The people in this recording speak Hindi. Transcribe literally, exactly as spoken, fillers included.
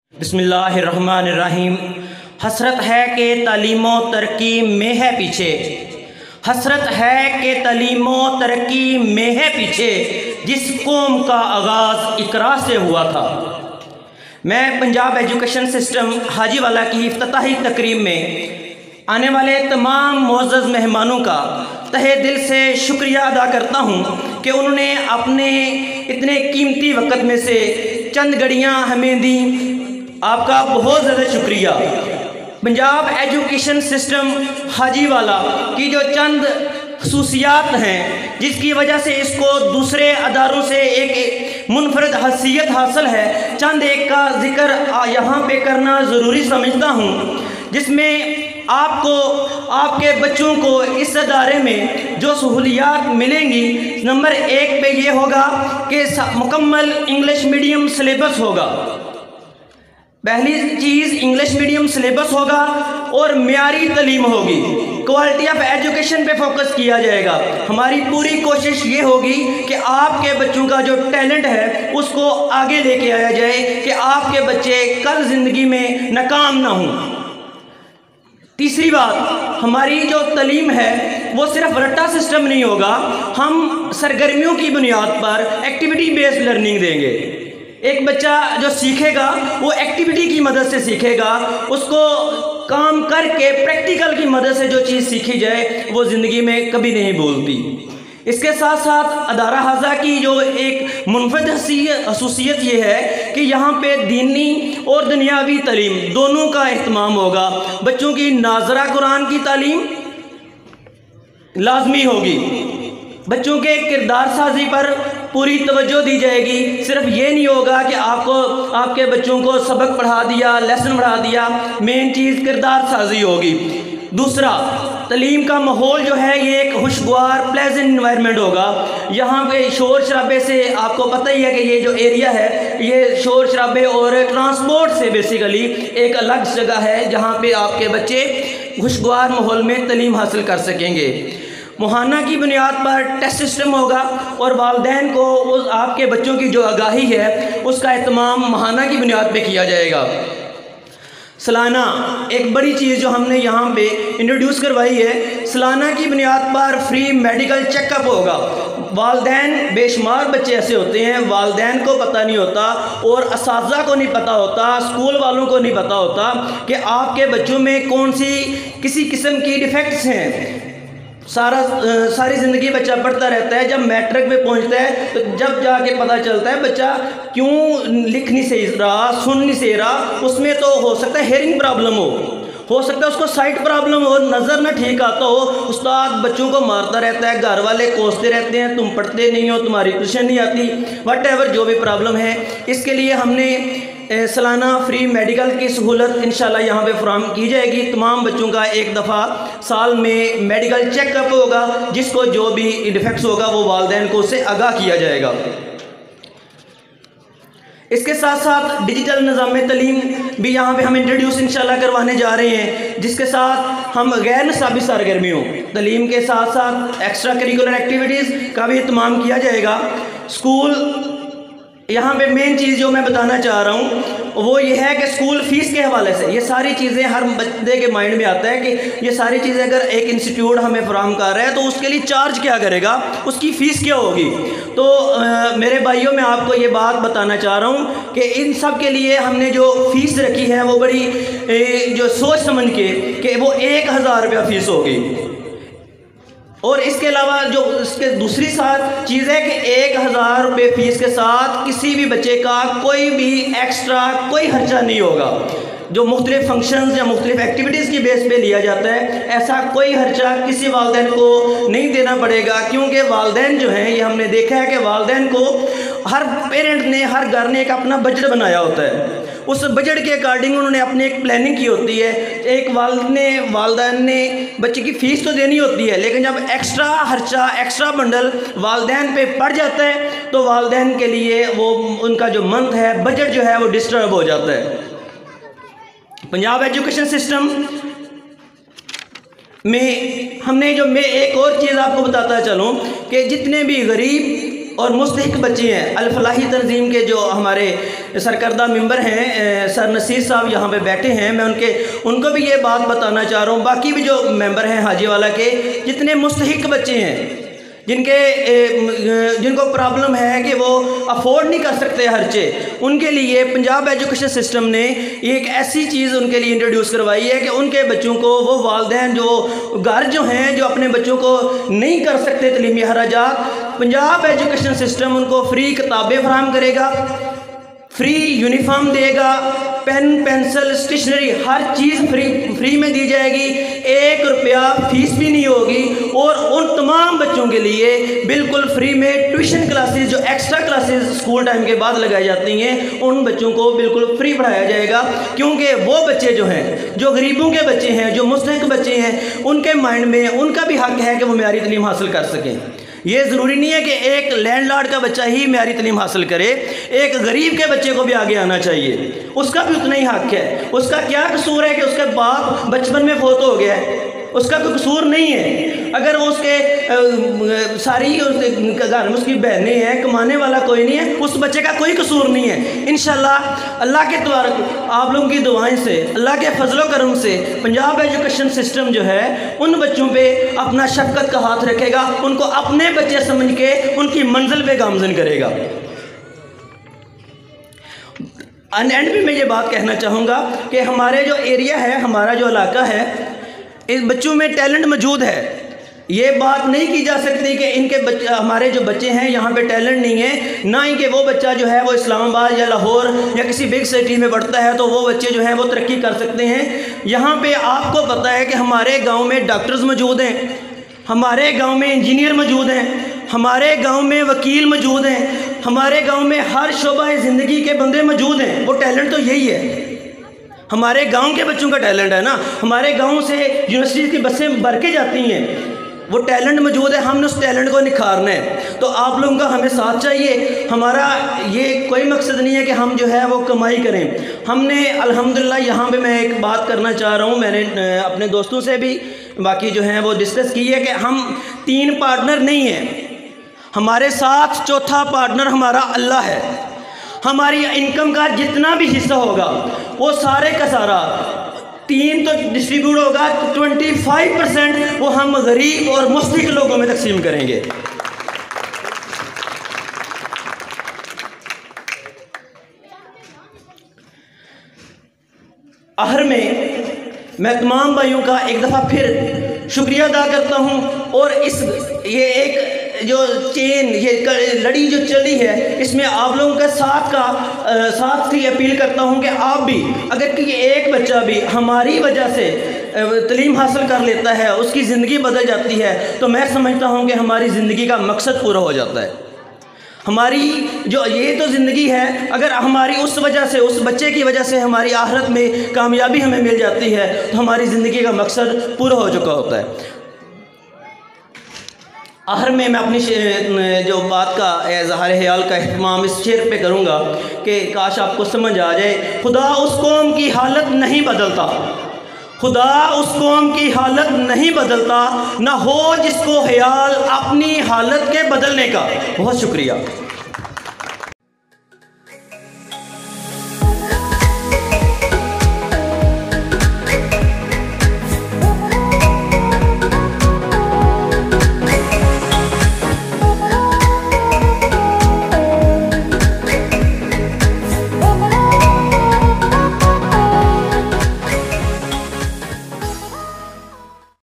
बिस्मिल्लाहिर्रहमानिर्रहीम। हसरत है कि तालीमो तरक्की में है पीछे, हसरत है कि तालीमो तरक्की में है पीछे, जिस कौम का आगाज़ इकरा से हुआ था। मैं पंजाब एजुकेशन सिस्टम हाजीवाला की इफ्तिताही तकरीब में आने वाले तमाम मुअज़्ज़ज़ मेहमानों का तहे दिल से शुक्रिया अदा करता हूँ कि उन्होंने अपने इतने कीमती वक़्त में से चंद घड़ियाँ हमें दी। आपका बहुत ज़्यादा शुक्रिया। पंजाब एजुकेशन सिस्टम हाजीवाला की जो चंद खसूसियात हैं जिसकी वजह से इसको दूसरे अदारों से एक मुनफरद हैसियत हासिल है, चंद एक का जिक्र यहाँ पे करना ज़रूरी समझता हूँ, जिसमें आपको आपके बच्चों को इस अदारे में जो सहूलियात मिलेंगी, नंबर एक पे ये होगा कि मुकम्मल इंग्लिश मीडियम सिलेबस होगा। पहली चीज़ इंग्लिश मीडियम सिलेबस होगा और मियारी तालीम होगी। क्वालिटी ऑफ एजुकेशन पे फोकस किया जाएगा। हमारी पूरी कोशिश ये होगी कि आपके बच्चों का जो टैलेंट है उसको आगे लेके आया जाए कि आपके बच्चे कल ज़िंदगी में नाकाम ना हों। तीसरी बात, हमारी जो तालीम है वो सिर्फ रट्टा सिस्टम नहीं होगा, हम सरगर्मियों की बुनियाद पर एक्टिविटी बेस्ड लर्निंग देंगे। एक बच्चा जो सीखेगा वो एक्टिविटी की मदद से सीखेगा, उसको काम करके प्रैक्टिकल की मदद से जो चीज़ सीखी जाए वो ज़िंदगी में कभी नहीं भूलती। इसके साथ साथ अदारा हाजा की जो एक मुनफरद खसूसियत ये है कि यहाँ पे दीनी और दुनियावी तालीम दोनों का एहतमाम होगा। बच्चों की नाज़रा कुरान की तालीम लाजमी होगी, बच्चों के किरदार साजी पर पूरी तवज्जो दी जाएगी। सिर्फ ये नहीं होगा कि आपको आपके बच्चों को सबक पढ़ा दिया, लेसन पढ़ा दिया, मेन चीज़ किरदार साजी होगी। दूसरा, तालीम का माहौल जो है ये एक खुशगवार प्लेजेंट इन्वायरमेंट होगा। यहाँ पे शोर शराबे से आपको पता ही है कि ये जो एरिया है ये शोर शराबे और ट्रांसपोर्ट से बेसिकली एक अलग जगह है जहाँ पे आपके बच्चे खुशगवार माहौल में तालीम हासिल कर सकेंगे। मुहाना की बुनियाद पर टेस्ट सिस्टम होगा और वालिदैन को उस आपके बच्चों की जो आगाही है उसका एहतमाम मुहाना की बुनियाद पे किया जाएगा। सालाना एक बड़ी चीज़ जो हमने यहाँ पे इंट्रोड्यूस करवाई है, सालाना की बुनियाद पर फ्री मेडिकल चेकअप होगा। वालिदैन बेशुमार बच्चे ऐसे होते हैं वालिदैन को पता नहीं होता और असातिज़ा को नहीं पता होता, स्कूल वालों को नहीं पता होता कि आपके बच्चों में कौन सी किसी किस्म की डिफेक्ट्स हैं। सारा सारी ज़िंदगी बच्चा पढ़ता रहता है, जब मैट्रिक में पहुंचता है तो जब जाके पता चलता है बच्चा क्यों लिख नहीं सही रहा, सुन नहीं सही रहा। उसमें तो हो सकता है हेयरिंग प्रॉब्लम हो हो सकता है उसको साइट प्रॉब्लम हो, नज़र ना ठीक आता हो। उस्ताद बच्चों को मारता रहता है, घर वाले कोसते रहते हैं, तुम पढ़ते नहीं हो, तुम्हारी ट्यूशन नहीं आती, वट एवर जो भी प्रॉब्लम है। इसके लिए हमने सालाना फ्री मेडिकल की सहूलत इंशाल्लाह यहाँ पे फराहम की जाएगी। तमाम बच्चों का एक दफ़ा साल में मेडिकल चेकअप होगा, जिसको जो भी डिफेक्ट्स होगा वो वालिदैन को उससे आगाह किया जाएगा। इसके साथ साथ डिजिटल निज़ाम तालीम भी यहाँ पे हम इंट्रोड्यूस इंशाल्लाह करवाने जा रहे हैं, जिसके साथ हम गैर निसाबी सरगर्मियों तालीम के साथ साथ एक्स्ट्रा करिकुलर एक्टिविटीज़ का भी इत्माम किया जाएगा। स्कूल यहाँ पे मेन चीज़ जो मैं बताना चाह रहा हूँ वो ये है कि स्कूल फ़ीस के हवाले से ये सारी चीज़ें हर बच्चे के माइंड में आता है कि ये सारी चीज़ें अगर एक इंस्टीट्यूट हमें फराहम कर रहा है तो उसके लिए चार्ज क्या करेगा, उसकी फ़ीस क्या होगी। तो आ, मेरे भाइयों मैं आपको ये बात बताना चाह रहा हूँ कि इन सब के लिए हमने जो फ़ीस रखी है वो बड़ी ए, जो सोच समझ के कि वो एक हज़ार रुपया फ़ीस होगी। और इसके अलावा जो इसके दूसरी साथ चीज़ है कि एक हज़ार रुपये फ़ीस के साथ किसी भी बच्चे का कोई भी एक्स्ट्रा कोई खर्चा नहीं होगा। जो मुख्तलिफ़ फंक्शंस या मुख्तलिफ़ एक्टिविटीज़ की बेस पे लिया जाता है, ऐसा कोई खर्चा किसी वालिदैन को नहीं देना पड़ेगा, क्योंकि वालिदैन जो हैं ये हमने देखा है कि वालिदैन को हर पेरेंट ने हर घर ने एक अपना बजट बनाया होता है। उस बजट के अकॉर्डिंग उन्होंने अपनी एक प्लानिंग की होती है। एक वालिद ने वालिदैन ने बच्चे की फ़ीस तो देनी होती है, लेकिन जब एक्स्ट्रा खर्चा एक्स्ट्रा बंडल वालिदैन पे पड़ जाता है तो वालिदैन के लिए वो उनका जो मंथ है बजट जो है वो डिस्टर्ब हो जाता है। पंजाब एजुकेशन सिस्टम में हमने जो मैं एक और चीज़ आपको बताता चलूँ कि जितने भी गरीब और मुस्तहिक बच्चे हैं। अल फलाही तंजीम के जो हमारे सरकर्दा मेंबर हैं सर नसीर साहब यहाँ पे बैठे हैं, मैं उनके उनको भी ये बात बताना चाह रहा हूँ, बाकी भी जो मेंबर हैं हाजीवाला के, जितने मुस्तहिक बच्चे हैं जिनके जिनको प्रॉब्लम है कि वो अफोर्ड नहीं कर सकते खर्चे, उनके लिए पंजाब एजुकेशन सिस्टम ने एक ऐसी चीज़ उनके लिए इंट्रोड्यूस करवाई है कि उनके बच्चों को वो वालिदैन जो घर जो हैं जो अपने बच्चों को नहीं कर सकते तलीमी हराजात, पंजाब एजुकेशन सिस्टम उनको फ्री किताबें फराहम करेगा, फ्री यूनिफॉर्म देगा, पेन पेंसिल स्टेशनरी हर चीज़ फ्री फ्री में दी जाएगी, एक रुपया फीस भी नहीं होगी। और उन तमाम बच्चों के लिए बिल्कुल फ्री में ट्यूशन क्लासेस जो एक्स्ट्रा क्लासेस स्कूल टाइम के बाद लगाई जाती हैं, उन बच्चों को बिल्कुल फ्री पढ़ाया जाएगा। क्योंकि वो बच्चे जो हैं जो गरीबों के बच्चे हैं, जो मुस्तहिक बच्चे हैं, उनके माइंड में उनका भी हक है कि वो म्यारी तलीम हासिल कर सकें। ये ज़रूरी नहीं है कि एक लैंडलॉर्ड का बच्चा ही म्यारी तलीम हासिल करे, एक गरीब के बच्चे को भी आगे आना चाहिए, उसका भी उतना ही हक है। उसका क्या कसूर है कि उसका बाप बचपन में फोत हो गया है, उसका कोई कसूर नहीं है। अगर वो उसके आ, सारी घर में उसकी बहनें हैं, कमाने वाला कोई नहीं है, उस बच्चे का कोई कसूर नहीं है। इंशाल्लाह अल्लाह के द्वारा आप लोगों की दुआएं से, अल्लाह के फजलो करम से पंजाब एजुकेशन सिस्टम जो है उन बच्चों पे अपना शफकत का हाथ रखेगा, उनको अपने बच्चे समझ के उनकी मंजिल पे गामजन करेगा। एंड भी मैं ये बात कहना चाहूँगा कि हमारे जो एरिया है, हमारा जो इलाका है, इस बच्चों में टैलेंट मौजूद है। ये बात नहीं की जा सकती कि इनके बच्चे, हमारे जो बच्चे हैं यहाँ पे टैलेंट नहीं है, ना ही कि वो बच्चा जो है वो इस्लामाबाद या लाहौर या किसी बिग सिटी में पढ़ता है तो वो बच्चे जो हैं वो तरक्की कर सकते हैं। यहाँ पे आपको पता है कि हमारे गांव में डॉक्टर्स मौजूद हैं, हमारे गांव में इंजीनियर मौजूद हैं, हमारे गांव में वकील मौजूद हैं, हमारे गांव में हर शोबा ज़िंदगी के बंदे मौजूद हैं। वो टैलेंट तो यही है, हमारे गांव के बच्चों का टैलेंट है ना। हमारे गांव से यूनिवर्सिटी की बसें भर के जाती हैं, वो टैलेंट मौजूद है, हमने उस टैलेंट को निखारना है। तो आप लोगों का हमें साथ चाहिए। हमारा ये कोई मकसद नहीं है कि हम जो है वो कमाई करें। हमने अल्हम्दुलिल्लाह यहाँ पे मैं एक बात करना चाह रहा हूँ, मैंने अपने दोस्तों से भी बाकी जो हैं वो डिस्कस की है कि हम तीन पार्टनर नहीं हैं, हमारे साथ चौथा पार्टनर हमारा अल्लाह है। हमारी इनकम का जितना भी हिस्सा होगा वो सारे का सारा तीन तो डिस्ट्रीब्यूट होगा, तो ट्वेंटी फाइव परसेंट वो हम गरीब और मुस्तहिक लोगों में तकसीम करेंगे। आखिर में मैं तमाम भाइयों का एक दफ़ा फिर शुक्रिया अदा करता हूँ। और इस ये एक जो चेन, ये लड़ी जो चली है, इसमें आप लोगों के साथ का आ, साथ की अपील करता हूँ कि आप भी, अगर कि एक बच्चा भी हमारी वजह से तलीम हासिल कर लेता है, उसकी ज़िंदगी बदल जाती है, तो मैं समझता हूँ कि हमारी ज़िंदगी का मकसद पूरा हो जाता है। हमारी जो ये तो ज़िंदगी है, अगर हमारी उस वजह से, उस बच्चे की वजह से हमारी आखिरत में कामयाबी हमें मिल जाती है, तो हमारी ज़िंदगी का मकसद पूरा हो चुका होता है। आखिर में मैं अपनी जो बात का इज़हार ख्याल का इख्तिमाम इस शेर पे करूँगा कि काश आपको समझ आ जाए। खुदा उस कौम की हालत नहीं बदलता, खुदा उस कौम की हालत नहीं बदलता, ना हो जिसको ख्याल अपनी हालत के बदलने का। बहुत शुक्रिया।